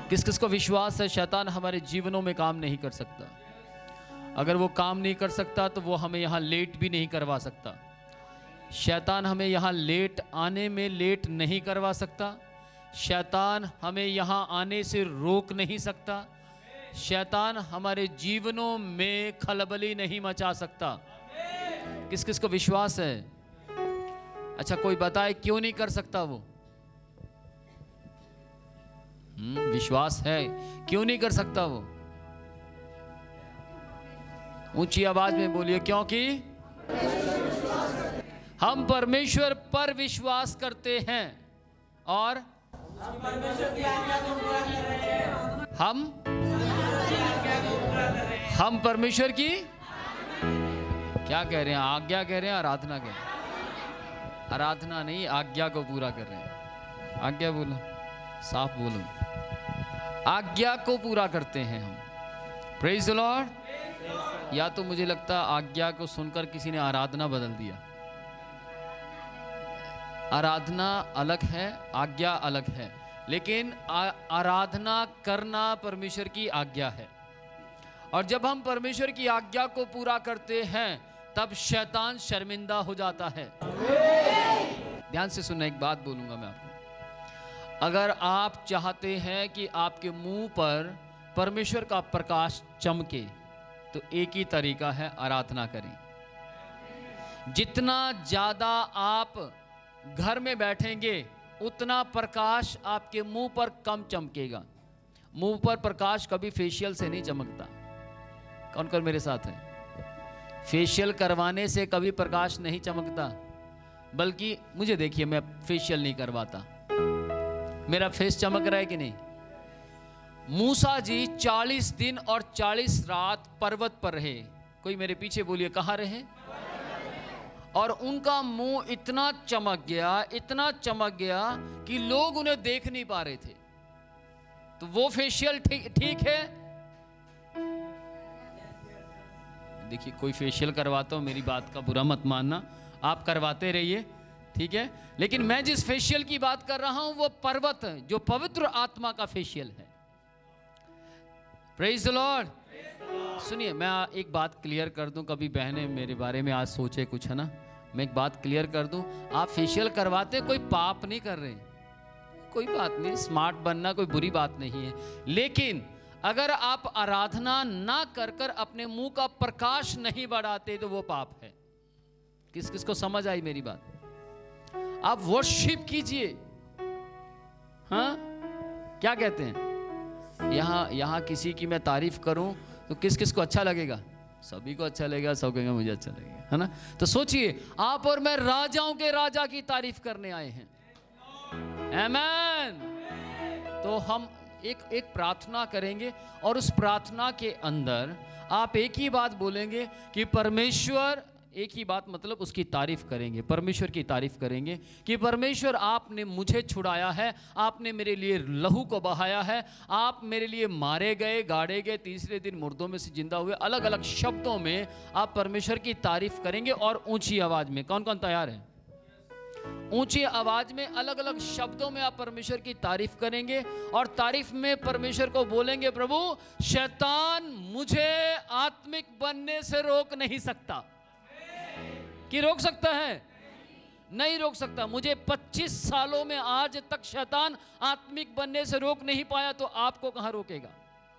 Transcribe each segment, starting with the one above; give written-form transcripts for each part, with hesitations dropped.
किस किस को विश्वास है शैतान हमारे जीवनों में काम नहीं कर सकता? अगर वो काम नहीं कर सकता तो वो हमें यहाँ लेट भी नहीं करवा सकता। शैतान हमें यहाँ लेट आने में लेट नहीं करवा सकता। शैतान हमें यहाँ आने से रोक नहीं सकता। शैतान हमारे जीवनों में खलबली नहीं मचा सकता। किस किस को विश्वास है? अच्छा, कोई बताए क्यों नहीं कर सकता वो? विश्वास है, क्यों नहीं कर सकता वो? ऊंची आवाज में बोलिए, क्योंकि हम परमेश्वर पर विश्वास करते हैं और हम परमेश्वर की क्या कह रहे हैं? आज्ञा कह रहे हैं, आराधना कह रहे हैं? आराधना नहीं, आज्ञा को पूरा कर रहे हैं। आज्ञा बोलो, साफ बोलो, आज्ञा को पूरा करते हैं हम। Praise the lord. या तो मुझे लगता आज्ञा को सुनकर किसी ने आराधना बदल दिया। आराधना अलग है, आज्ञा अलग है, लेकिन आराधना करना परमेश्वर की आज्ञा है। और जब हम परमेश्वर की आज्ञा को पूरा करते हैं तब शैतान शर्मिंदा हो जाता है। ध्यान से सुनना, एक बात बोलूंगा मैं आपको। अगर आप चाहते हैं कि आपके मुंह पर परमेश्वर का प्रकाश चमके तो एक ही तरीका है, आराधना करें। जितना ज़्यादा आप घर में बैठेंगे उतना प्रकाश आपके मुंह पर कम चमकेगा। मुंह पर प्रकाश कभी फेशियल से नहीं चमकता। कौन कौन मेरे साथ है? फेशियल करवाने से कभी प्रकाश नहीं चमकता। बल्कि मुझे देखिए, मैं फेशियल नहीं करवाता, मेरा फेस चमक रहा है कि नहीं? मूसा जी 40 दिन और 40 रात पर्वत पर रहे। कोई मेरे पीछे बोलिए, कहाँ रहे? और उनका मुंह इतना चमक गया, इतना चमक गया कि लोग उन्हें देख नहीं पा रहे थे। तो वो फेशियल ठीक है? देखिए, कोई फेशियल करवाता हो, मेरी बात का बुरा मत मानना, आप करवाते रहिए, ठीक है। लेकिन मैं जिस फेशियल की बात कर रहा हूं वो पर्वत है, जो पवित्र आत्मा का फेशियल है। Praise the lord. सुनिए, मैं एक बात क्लियर कर दूं, कभी बहनें मेरे बारे में आज सोचे कुछ, है ना। मैं एक बात क्लियर कर दूं, आप फेशियल करवाते कोई पाप नहीं कर रहे, कोई बात नहीं, स्मार्ट बनना कोई बुरी बात नहीं है। लेकिन अगर आप आराधना ना कर कर अपने मुंह का प्रकाश नहीं बढ़ाते तो वो पाप है। किस किस को समझ आई मेरी बात? आप वर्शिप कीजिए। हाँ, क्या कहते हैं? यहाँ किसी की मैं तारीफ करूं तो किस किस को अच्छा लगेगा? सभी को अच्छा लगेगा, सब कहेंगे मुझे अच्छा लगेगा, है ना। तो सोचिए, आप और मैं राजाओं के राजा की तारीफ करने आए हैं। आमीन। तो हम एक प्रार्थना करेंगे और उस प्रार्थना के अंदर आप एक ही बात बोलेंगे कि परमेश्वर, एक ही बात मतलब उसकी तारीफ करेंगे, परमेश्वर की तारीफ करेंगे कि परमेश्वर आपने मुझे छुड़ाया है, आपने मेरे लिए लहू को बहाया है, आप मेरे लिए मारे गए, गाड़े गए, तीसरे दिन मुर्दों में से जिंदा हुए। अलग अलग शब्दों में आप परमेश्वर की तारीफ करेंगे और ऊंची आवाज में। कौन कौन तैयार है? ऊंची आवाज में अलग अलग शब्दों में आप परमेश्वर की तारीफ करेंगे और तारीफ में परमेश्वर को बोलेंगे, प्रभु शैतान मुझे आत्मिक बनने से रोक नहीं सकता। कि रोक सकता है? नहीं रोक सकता। मुझे 25 सालों में आज तक शैतान आत्मिक बनने से रोक नहीं पाया, तो आपको कहां रोकेगा?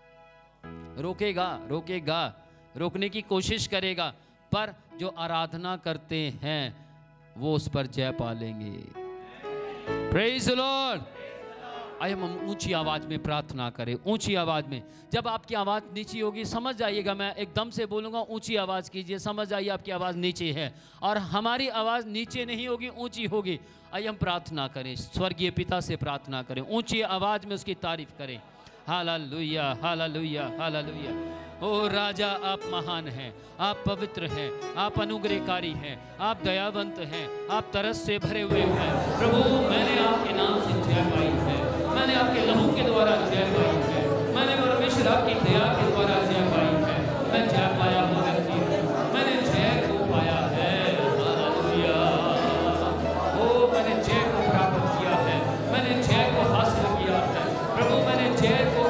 रोकेगा, रोकने की कोशिश करेगा, पर जो आराधना करते हैं वो उस पर जय पा लेंगे। Praise the lord. आइए हम ऊंची आवाज में प्रार्थना करें, ऊंची आवाज में। जब आपकी आवाज नीची होगी समझ जाइएगा, मैं एकदम से बोलूंगा ऊंची आवाज कीजिए, समझ जाइए आपकी आवाज नीचे है। और हमारी आवाज नीचे नहीं होगी, ऊंची होगी। आइए हम प्रार्थना करें, स्वर्गीय पिता से प्रार्थना करें, ऊंची आवाज में उसकी तारीफ करें। Hallelujah, hallelujah, hallelujah. ओ राजा, आप महान हैं, आप पवित्र हैं, आप अनुग्रहकारी हैं, आप दयावंत हैं, आप तरस से भरे हुए हैं। प्रभु मैंने आपके नाम से जय पाई है, मैंने आपके लहू के द्वारा जय पाई है, मैंने परमेश्वर आपकी दया के द्वारा जय पाई है। मैं जय पाया हूँ व्यक्ति हूँ, मैंने जय को पाया है। हालेलुया। ओ मैंने जय को प्राप्त किया है, मैंने जय को हासिल किया है। प्रभु मैंने जय को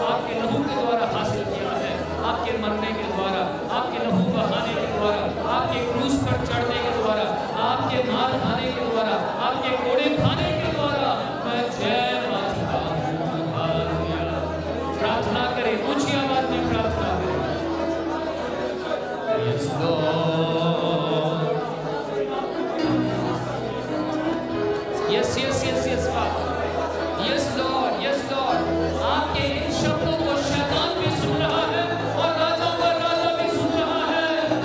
yes yes yes yes yes lord, yes lord. आपके इन शब्दों को शैतान भी सुन रहा है और राजाओं का राजा भी सुन रहा है।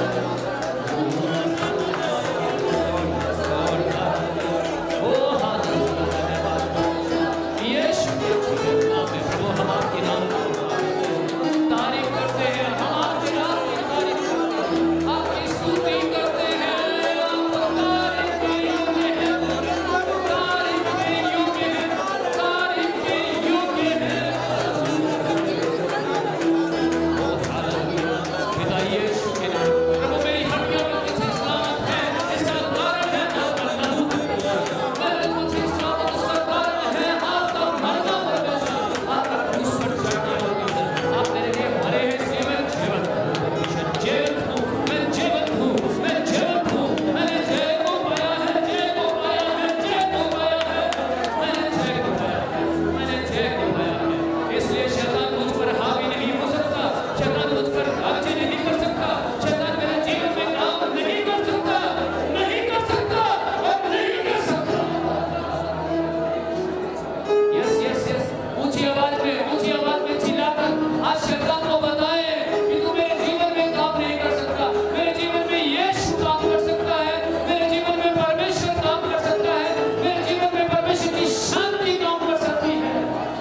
ओ हालेलुया, यीशु के नाम में प्रभु हम आपके नाम की तारीफ करते हैं, हम आपके नाम की तारीफ करते हैं, आपकी स्तुति करते हैं। आपको तारीफ के योग्य है, तारीफ के योग्य है, तारीफ के योग्य है। ओ हालेलुया, पिता यीशु के नाम। प्रभु मेरी हड्डियों में कुछ इस्लामत है, इसका कारण है आपका नाम। मेरे कुछ इस्लामत, उसका कारण है आपका मरना परमेश्वर, आपका क्रूस पर चढ़ना परमेश्वर। आप मेरे लिए मरे हैं, जीवन जीवन परमेश्वर, जीवन हूँ, मैं जीवन हूँ, मैं जीवन हूँ। मैंने जय को पाया है, जय को पाया है, जय को पाया है, मैंने जय को पाया है, मैंने जय को पाया है। इसलिए शैतान मुझ पर हावी नहीं हो सकता, शैतान मुझ पर राज्य नहीं कर सकता, शैतान मेरे जीवन में काम नहीं कर सकता, नहीं कर सकता और नहीं कर सकता। यस यस यस, ऊंची आवाज में चिल्लाकर आज शैतान को बताएं कि तू मेरे जीवन में काम नहीं कर सकता। मेरे जीवन में यीशु काम कर सकता है, मेरे जीवन में परमेश्वर काम कर सकता है, मेरे जीवन में परमेश्वर की शांति काम कर सकती है।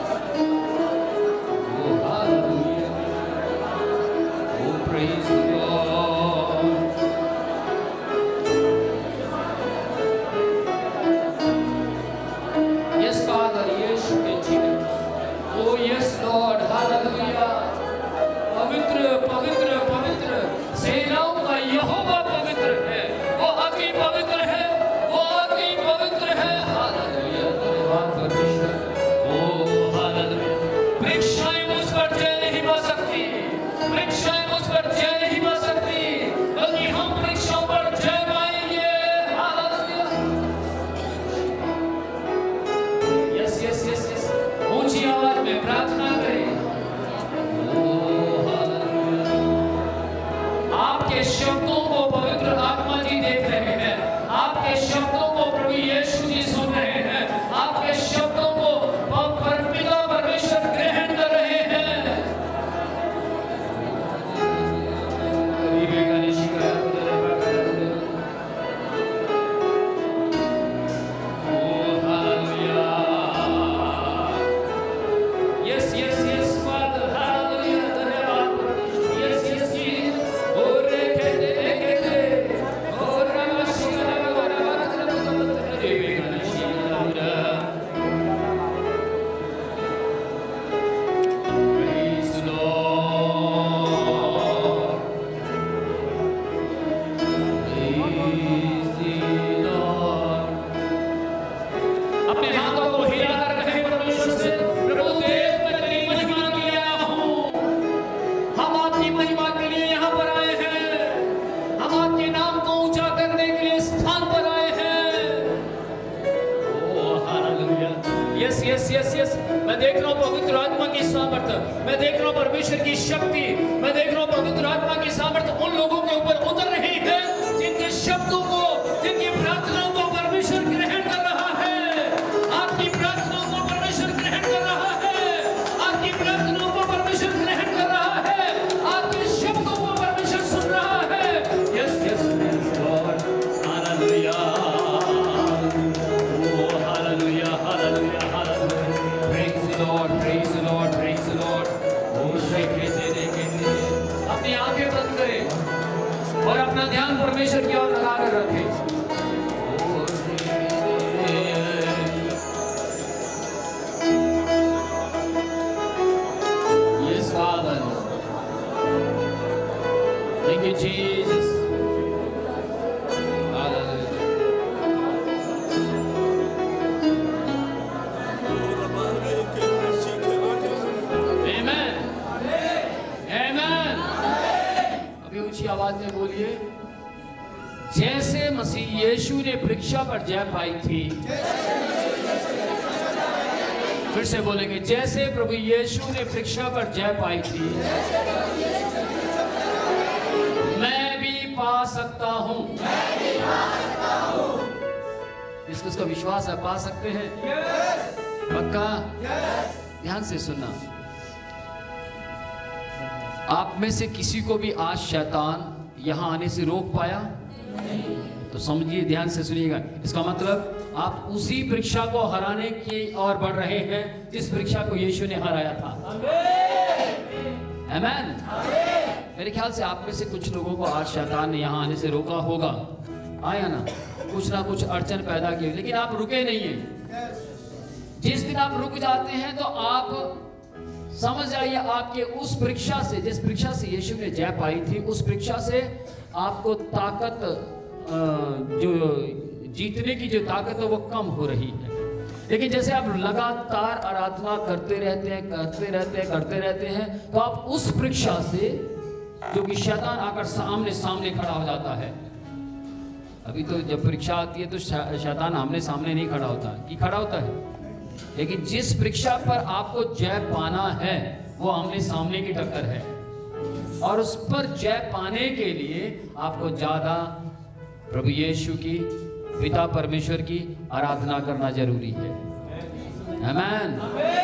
ओ हालेलुया, ओ praise the lord. Yes father, Yeshu के जीवन। ओ यस लॉर्ड, हालेलुया। पवित्र पवित्र पवित्र सेनाओं का यहोवा पवित्र है, वो अति पवित्र है, वो अति पवित्र है। हालेलुया, धन्यवाद परमेश्वर। ओ हालेलुया। परीक्षाएं मुझ पर जय नहीं पा सकती, परीक्षाएं मुझ पर जय नहीं पा सकती, बल्कि हम परीक्षाओं पर जय पाएंगे। Hallelujah. Yes yes yes yes, ऊंची आवाज में प्रार्थना करें। ओ हालेलुया। आपके शब्दों को पवित्र आत्मा जी देख रहे हैं, आपके शब्दों को प्रभु यीशु जी सुन रहे हैं, आपके शब्दों को पिता परमेश्वर ग्रहण कर रहे हैं। ओ hallelujah. Yes yes yes father, hallelujah, धन्यवाद परमेश्वर। यस यस यस, ओ रे के दे ओ रामशिका रे बेगनशिका। Praise the Lord, praise the Lord। अपने हाथों को हिलाकर कहें परमेश्वर से, प्रभु देव मैं तेरी महिमा के लिए आया हूँ, हम आपकी महिमा के लिए यहाँ पर आए हैं, हम आपके नाम को ऊंचा करने के लिए स्थान पर आए हैं। ओ hallelujah. Yes yes yes yes, मैं देख रहा हूँ पवित्र आत्मा की सामर्थ्य, मैं देख रहा हूँ परमेश्वर की शक्ति, मैं देख रहा हूँ पवित्र आत्मा की सामर्थ्य उन लोगों के ऊपर उतर रही है जिनके शब्दों को, जिनकी प्रार्थनाओं को परमेश्वर ग्रहण कर रहा है। आपकी प्रार्थनाओं को परमेश्वर ग्रहण कर रहा है, आपकी प्रार्थनाओं को परमेश्वर ग्रहण कर रहा है, आपके शब्दों को परमेश्वर सुन रहा है। Yes yes yes lord, hallelujah. ओ hallelujah, hallelujah, hallelujah. Praise the lord, praise the lord, praise the lord. ओ शेखे से देखें, अपनी आंखें बंद करें और अपना ध्यान परमेश्वर की ओर लगाकर रखें। Yes, Father. Thank you, Jesus. Hallelujah. Amen. Amen. अभी ऊंची आवाज में बोलिए, जैसे मसीह यीशु ने परीक्षा पर जय पाई थी। फिर से बोलेंगे, जैसे प्रभु यीशु ने परीक्षा पर जय पाई थी, मैं भी पा सकता हूँ। जिसको उसका विश्वास है पा सकते हैं? पक्का? ध्यान से सुनना, आप में से किसी को भी आज शैतान यहां आने से रोक पाया? तो समझिए, ध्यान से सुनिएगा, इसका मतलब आप उसी परीक्षा को हराने की ओर बढ़ रहे हैं जिस परीक्षा को यीशु ने हराया था। आमीन। मेरे ख्याल से आप में से कुछ लोगों को आज शैतान ने यहां आने से रोका होगा, आया ना, कुछ ना कुछ अड़चन पैदा की, लेकिन आप रुके नहीं हैं। जिस दिन आप रुक जाते हैं तो आप समझ जाइए, आपके उस परीक्षा से, जिस परीक्षा से यीशु ने जय पाई थी, उस परीक्षा से आपको ताकत, जो जीतने की जो ताकत है वो कम हो रही है। लेकिन जैसे आप लगातार आराधना करते रहते हैं तो आप उस परीक्षा से, जो कि शैतान आकर सामने खड़ा हो जाता है। अभी तो जब परीक्षा आती है तो शैतान आमने सामने नहीं खड़ा होता, कि खड़ा होता है, लेकिन जिस परीक्षा पर आपको जय पाना है वो आमने सामने की टक्कर है, और उस पर जय पाने के लिए आपको ज्यादा प्रभु यीशु की, पिता परमेश्वर की आराधना करना जरूरी है। आमीन।